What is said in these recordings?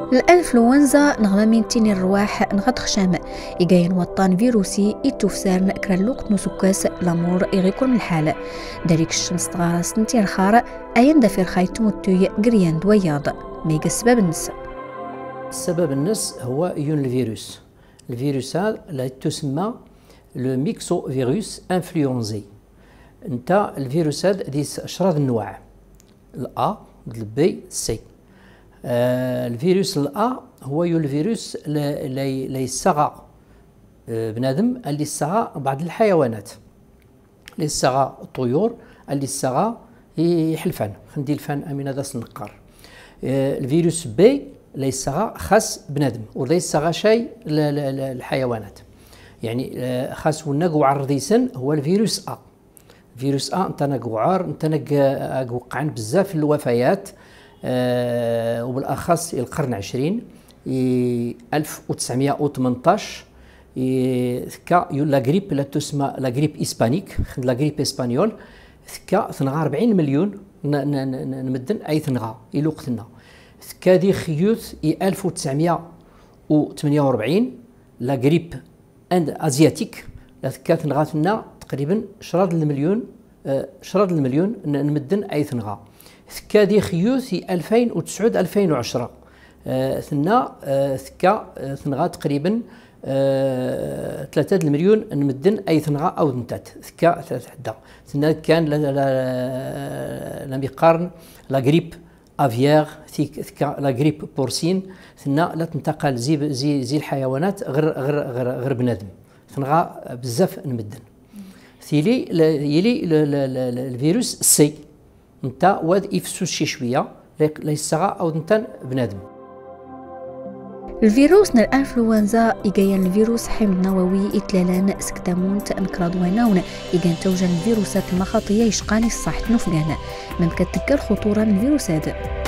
الانفلونزا نغلامين تيني الرواح نغد خشام يجاين وطان فيروسي يتوفسارن كرا لوقت نسكاس لامور يغيكون من الحالة داريك الشمس تغارس نتي الخار اين دافير خايتو التوي قريان دوياض ميجا السبب النس. السبب النس هو يون الفيروس. الفيروس هذا لا تسمى لو ميكسو فيروس انفلونزي. انت الفيروس هذا ديس اشراط النوع الأ البي سي. الفيروس الأ هو الفيروس اللي يصغى بنادم اللي يصغى بعض الحيوانات اللي يصغى الطيور اللي يصغى يحلفان خندي الفان امين هذا النقار. الفيروس بي اللي يصغى خاص بنادم ولا يصغى شيء الحيوانات يعني خاص ونقوع الرديسن هو الفيروس أ. فيروس أ انت نقوعار انت وقعن بزاف الوفيات وبالاخص القرن 20 1918 ثكا لا غريب لا تسمى لا غريب اسبانيك لا غريب اسبانيول ثكا 42 مليون نمدن اي ثنغا الى وقتنا ثكا دي خيوث 1948 لا غريب اند ازياتيك ثكا ثنغاتنا تقريبا شراد المليون نمدن اي ثنغا ثكا دي خيوث في 2009 2010 ثنا ثكا ثنغا تقريبا 3 المليون نمدن اي ثنغا او نتات ثكا حدا ثنا كان لم يقارن لا غريب افيير ثكا لا غريب بورسين ثنا لا تنتقل زي الحيوانات غير بنادم ثنغا بزاف نمدن ثيلي يلي الفيروس سي انت واد يفسوس شي شويه ليس او انت بنادم. الفيروس الانفلونزا يجيان الفيروس حمض نووي اتلالان سكتامون تنكرادواناون يجان توجان الفيروسات المخاطيه يشقاني الصح نفقانا من كتلك الخطوره من الفيروسات.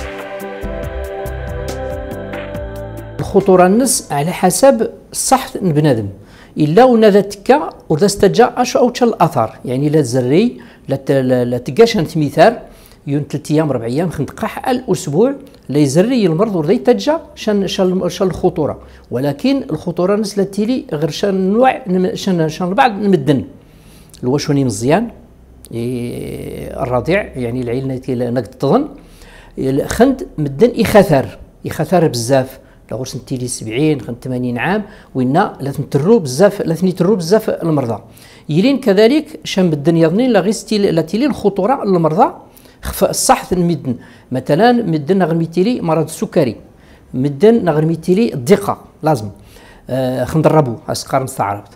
الخطوره النس على حسب الصح بنادم الا ونا تكا وذا استجا او الاثار يعني لا الزري لا تلقاش مثال يون 3 ايام 4 ايام خندقح الاسبوع لا يزري المرض ولا يتجا شان الخطوره ولكن الخطوره نسلا تيلي غير شان نوع شان البعض نمدن الوشوني مزيان الرضيع يعني العيل نقد تظن خند مدن يخثر بزاف لا غير سنتيلي 70 80 عام وإنا لا تنترو بزاف المرضى يلين كذلك شان بدن يظنين لا غير لا تيلي الخطوره المرضى خفاء الصح المدن مثلا مدن نغرميتيلي مرض السكري مدن نغرميتيلي الضيقه لازم خندربو اسقار مستعربت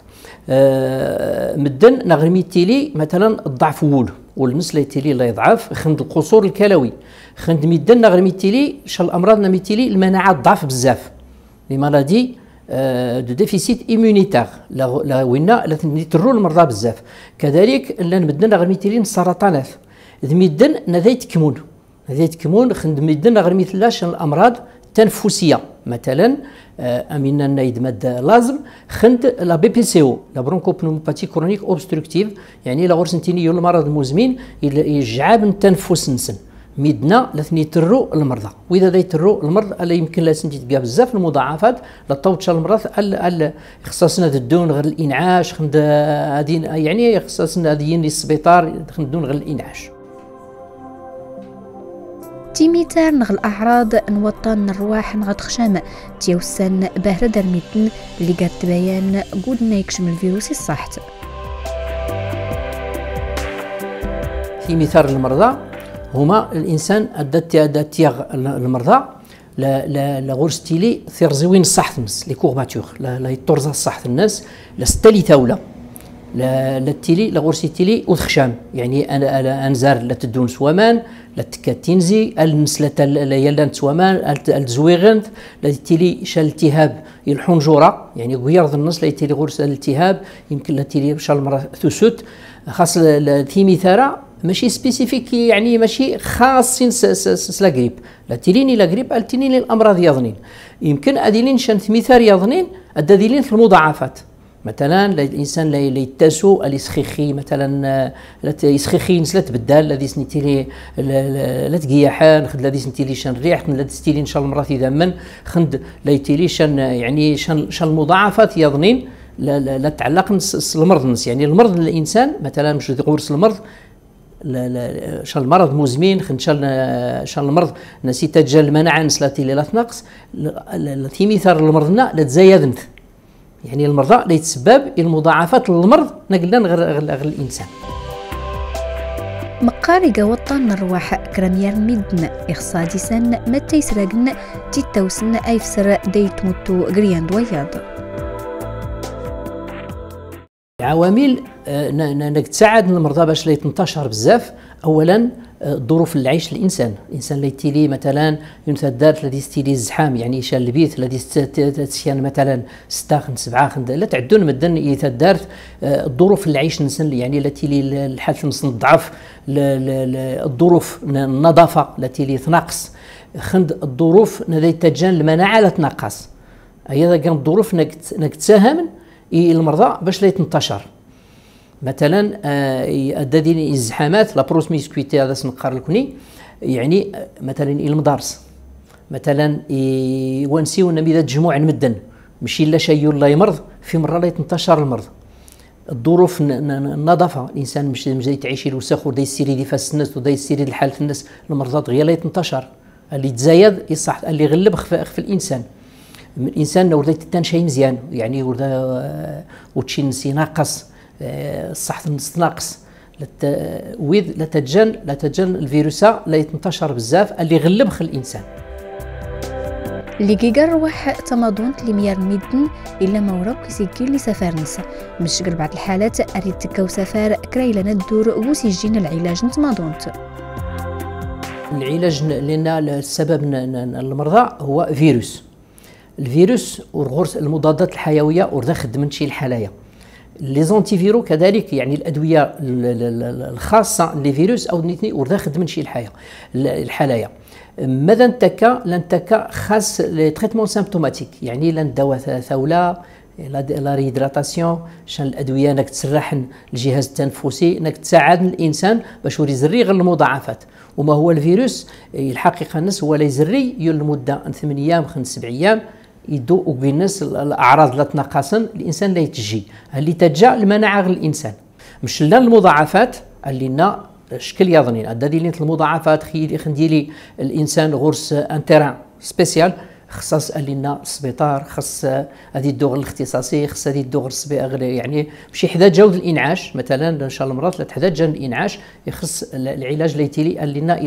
مدن نغرميتيلي مثلا الضعف والنس ليتيلي لا يضعف خند القصور الكلوي خند مدن نغرميتيلي شال الامراض نميتيلي المناعه ضعف بزاف لي مالادي دو ديفيسيت ايمونيتير لا وينا لا تنترو المرضى بزاف كذلك لا نبدل نغرميتيلي السرطانات ميدن نذيت كمون خند ميدن غير مثلاش الامراض التنفسيه مثلا امينا نايد ماده لازم خند لا بي بي سي او لا برونكوبنوموباتي كرونيك اوبستركتيف يعني لا غورسنتيني المرض المزمن يجعب التنفس نسن ميدنا لا ترو المرضى واذا دايترو المرض الا يمكن لا سنتي تلقى بزاف المضاعفات لا توتش المرض خصصنا الدون غير الانعاش خند هادين يعني خصصنا هادين للسبيطار خندون غير الانعاش. تيميتار نغ الأعراض نوطن الرواح نغد خشامة تيوسن باهرة درميتن اللي قد تبين قودنا يكشم الفيروس الصحت. في مثال المرضى هما الإنسان أدتيغ المرضى لا غورستيلي ثيرزوين الصحت الناس لي كورباتور لا يتورزا الصحت الناس لا ستالي ثولة لا تيلي لا غورسيتيلي وثخشام يعني انا انزار لا تدون سوامان لا تكاتينزي النسلة لا يلا سوامان الزويغنت لا تيلي شال التهاب الحنجره يعني غيرض النص لا تيلي غورس الالتهاب يمكن لا تيلي شال المرض ثسوت خاص الثيميثارا ماشي سبيسيفيك يعني ماشي خاصين لا غريب لا تيليني لا غريب التيني الامراض يظنين يمكن اديلين شان ثميثار يظنين اديلين في المضاعفات مثلا الانسان لا يتاسو يسخيخي مثلا لا يسخيخي نسلا تبدل الذي سنتي لا تقيحان خد الذي سنتي لي شان ريح لا تستيلي ان شاء الله مرات اذا من خند لا يتيلي شان يعني شان المضاعفات يظنين لا تعلق المرض نس يعني المرض الانسان مثلا مش غورس المرض شان المرض مزمن شان المرض نسي تجل المناعه نسلاتي لا تنقص التي مثال المرضنا لا تزايد يعني المرضى لا يتسبب المضاعفات للمرض نقلنا غير الانسان مقارقة وطن الرواح كرميار ميدن إخصادي سن متى يسرقن تيتوسن أيفسر ديت موتو غريان دوياض عوامل تساعد المرضى باش لا يتنتشر بزاف. اولا ظروف العيش الانسان اللي يتيلي مثلا ينتدارت الذي يستيلي الزحام يعني شال البيت الذي تسيان مثلا 6 7 لا تعدون مدن يتدارت الظروف العيش الانسان يعني التي الحاله نص الضعف الظروف النظافه التي تنقص خند الظروف التي تتجان المناعه لا تنقص هي كان الظروف انك تساهم المرضى باش لا يتنتشر مثلا الدادين الزحامات لا بروسميسكويتي هذا سنقار لكني يعني مثلا المدارس مثلا ونسيو ان اذا تجمع المدن ماشي لا شيء لا يمرض في مره لا يتنتشر المرض الظروف النظافه الانسان مش تعيش الوسخ ودا يسير يفاس الناس ودا يسير لحاله الناس المرضى غير لا يتنتشر اللي تزايد يصح اللي يغلب في الانسان الانسان ولا تتان شيء مزيان يعني ولا وتشي نسي ناقص الصحة ناقص لا تتجن الفيروس لا يتنتشر بزاف اللي يغلب الانسان اللي كيقال رواح تماضون لميار ميدن الا ما وراو كيسيكير لي سفار نسا مش بعض الحالات اريد تكاو سفار كرايلا ندور وسيجين العلاج نتماضونت العلاج لان السبب المرضى هو فيروس الفيروس والغرس المضادات الحيويه وردا خدمت شي الحلايا لي زونتي فيرو كذلك يعني الادويه الخاصه للفيروس او نيتني وردا خدمت شي الحلايا ماذا لنتكا خاص لي تريتمون سيمبتوماتيك يعني لان دواء ثوله لا ريدراتاسيون شان الادويه انك تسرح الجهاز التنفسي انك تساعد الانسان باش يزري غير المضاعفات وما هو الفيروس الحقيقه الناس هو لا يزري لمده 8 ايام 7 ايام يدو وبالناس الاعراض لا تنقصن الانسان لا يتجي اللي تجا المناعه غير الانسان مش لنا المضاعفات اللي لنا شكل يظنين هذه المضاعفات خنديلي الانسان غرس انتران سبيسيال خصاص لنا السبيطار خص هذه الدور الاختصاصي خص هذه الدور يعني ماشي حدا جود الانعاش مثلا ان شاء الله مرات لا تحدا جان الانعاش يخص العلاج ليتيلي لنا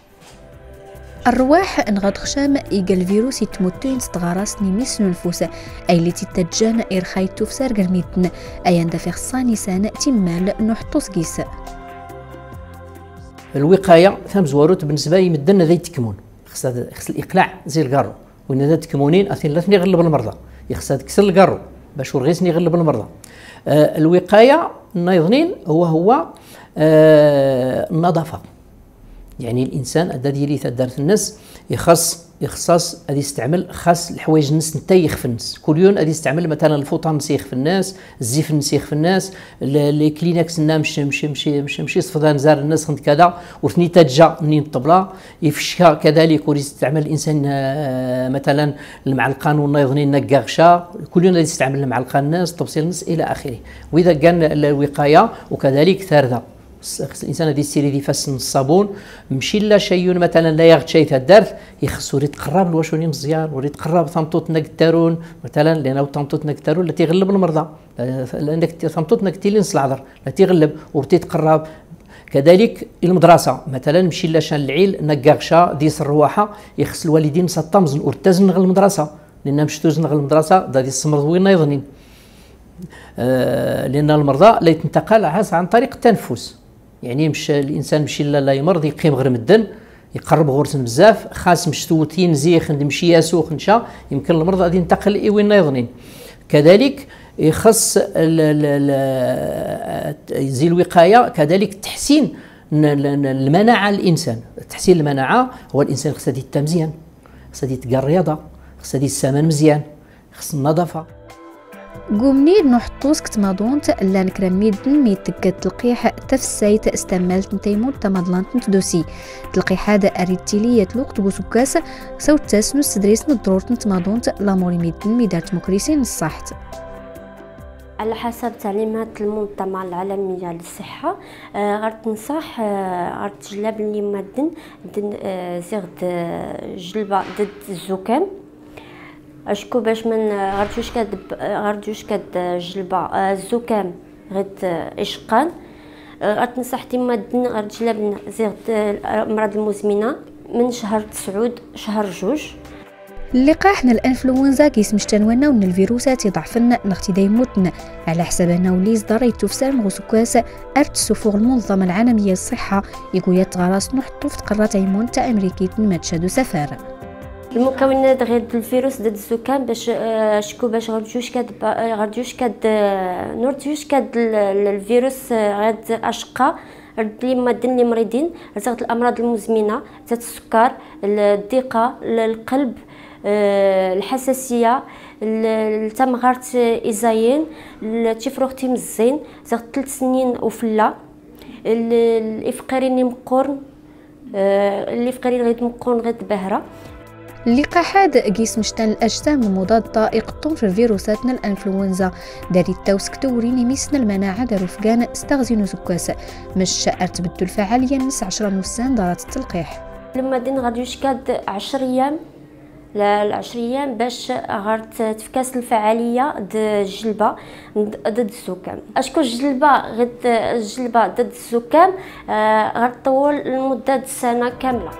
الرواح نغاد خشام إيجا الفيروس يتموتين ستغارس نيميس ننفوس أي اللي تتجان إرخايتو في سار قرميتن أي عند في خصاني سان تمال نحطوس قيس الوقاية ثم زواروت بالنسبة لي مدنا ذي تكمون خص الإقلاع زي القارو وإن ذا تكمونين أثين لا يغلب المرضى يخص كسر القارو باش ورغيسني يغلب المرضى الوقاية نايضنين هو النظافة يعني الانسان الذي يريد دارت الناس يخصص هذه يستعمل خاص الحوايج الناس نتايخ في الناس كل يوم هذه يستعمل مثلا الفوطان نسيخ في الناس الزيف نسيخ في الناس لي كلينكس مشي صفدان زار الناس خند كذا وثني تجا منين الطبله يفشها كذلك ويستعمل الانسان مثلا المعلقان والنايضنين نقاغشا كل يوم هذه يستعمل المعلقان الناس تبصيل الناس الى اخره واذا كان الوقايه وكذلك ثالثه الانسان هذه السيري اللي فاسن الصابون ماشي لا شيء مثلا لا يغتشي الدارت يخصو يتقرب الواشوني مزيان وريد تقرب ثمطوط نكتارون مثلا لانه ثمطوط نكتارون اللي تيغلب المرضى لانك ثمطوط نكتيلي نص العذر لا تيغلب ورتيتقرب كذلك المدرسه مثلا ماشي لا شان العيل نقاغشا ديس الرواحه يخص الوالدين مسطمزن ورتزن غير المدرسه لان مش توزن غير المدرسه دا ديس السمرض وين يظنين لان المرضى لا يتنتقل عن طريق التنفس يعني مش الانسان مشي لا يمرض يقيم غير مدن يقرب غرسن بزاف خاص مش توتين زيخ نمشي ياسوخ نشا يمكن المرض غادي ينتقل وين يظنين كذلك يخص زي الوقايه كذلك تحسين المناعه الانسان تحسين المناعه هو الانسان خصو يدير مزيان خصو يدير الرياضه خصو يدير السمن مزيان خص النظافه قومني نحطوس كتماضونت لا نكرم ميدن ميتكد تلقيح تفسيت استملت نتيمون تماضلانت نتدوسي تلقيح هذا أريتيلية الوقت بوسكاس سوت تاسنو استدريس ندرورت نتماضونت لاموري ميدن ميدارت مكريسين الصحت. على حسب تعليمات المنظمة العالمية للصحة غير تنصح غير تجلب اللي مادن زغد جلبة ضد الزكام اشكو باش من غردوش كاد جلبة الزكام غد اشقان غير تنصح مادن غير تجلب زغد الأمراض المزمنة من شهر 9 شهر 2. اللقاحنا الانفلونزا كيسمشتنونا ون الفيروسات يضعفن نختي دايموتنا على حسابنا وليز داري تفسر مغسوكاس ارت سفوغ المنظمه العالميه للصحه يقويات غراس نحطو في تقرات عيمون تاع امريكيت ماتشادو سفاره المكونات غير الفيروس ضد الزكام باش شكو باش غردوش كاد نورتوش كاد الفيروس غير اشقا اللي مادن اللي مريضين زغت الامراض المزمنه زاد السكر الضيقه القلب الحساسيه التمغارت ايزاين التفروختي مزين زغت 3 سنين وفلا الافقارين مقورن الافقارين غير مقورن غير بهره. اللقاحات قيس مشتان الأجسام المضادة يقطون في فيروساتنا الأنفلونزا داري التوسك توريني ميسنا المناعة دارو فقان استغزينو سكاسة مش تبدو الفعالية نس 10 نوسان دارات التلقيح لما دين غادي يشكاد 10 أيام ل10 أيام باش غارت تفكاس الفعالية ضد الجلبة ضد الزكام اشكو الجلبة ضد الزكام غتطول لمدة سنة كاملة.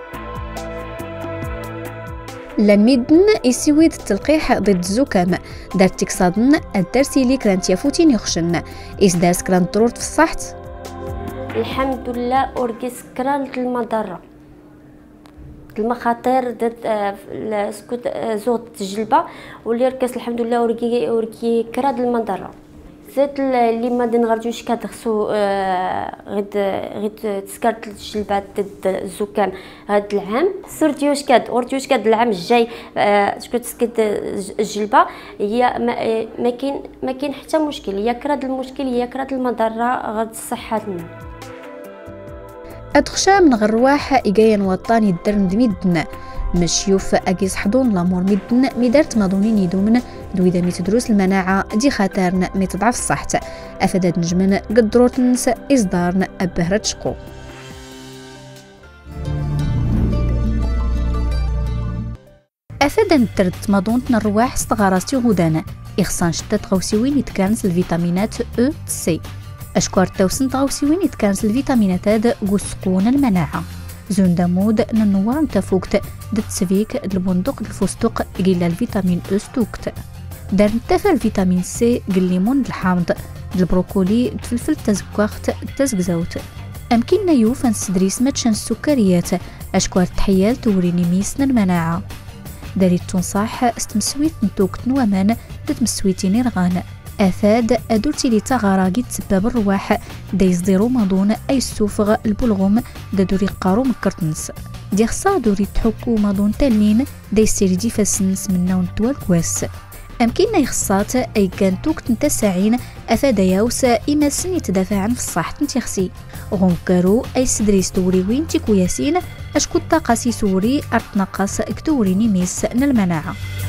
لميدن يسويد التلقيح ضد الزكام دارت تكصادن الدرسي اللي كرانت يفوتين يخشن إزداس كران ضرورت في الصحت الحمد لله أوركيس كرانت المضرة المخاطر ضد سكوت زوت الجلبة واللي ركز الحمد لله أوركي كراد المضرة زيت اللي ما نغرجوش كتخصو غيد تسكرت الجلبات ضد الزكام هذا العام سورتيوش كاد العام الجاي شكون تسكت الجلبه هي ما كاين حتى مشكل هي كراد المشكل هي كراد المضره غد الصحه لنا ادخشا من غرواح إيجاين وطاني الدرن دميدنا مشيوف أجيز حضون لامور ميدن ميدارت ماضونين يدومن دويدا ميتدروس المناعة دي خاطرنا ميتضعف الصحت أفداد نجمن قد دروت ننس إصدارنا أبهرت شقو أفدان ترد ماضونتنا الرواح استغارستي غودانا إخصان شتات غوسيوين يتكانس الفيتامينات أو سي أشكوار توسن غوسيوين يتكانس الفيتامينات هذا قوسقون المناعة زون دامود ننوار تفوكت دت سفيك البندق الفستق قيل الفيتامين او ستوكت دار نتفى الفيتامين سي قل ليمون الحامض البروكولي الفلفل تزكوخت تزكزوت أمكننا يوفا نستدريس ماتشان السكريات أشكوار تحيال توريني ميسنا المناعة داري تنصح استمسويت نتوكت نوامان دت مسويتيني رغان أفاد أدورتي لي تغاراقي تسبب الرواح دا يصدرو ماضون أي السوفغ البلغم دا دوري قارو مكرتنس دي خصا دوري تحكو ماضون تالين دا يسيري دي فاسنس منا ونتوال كواس أمكننا يخصات أي كان توكت نتساعين أفاد ياوس إما سن يتدافعن في الصحة نتيخسي غنكارو أي سدريس دوري وين تيكو ياسين أشكو الطاقة سي سوري أرتنقص كتوريني ميس المناعة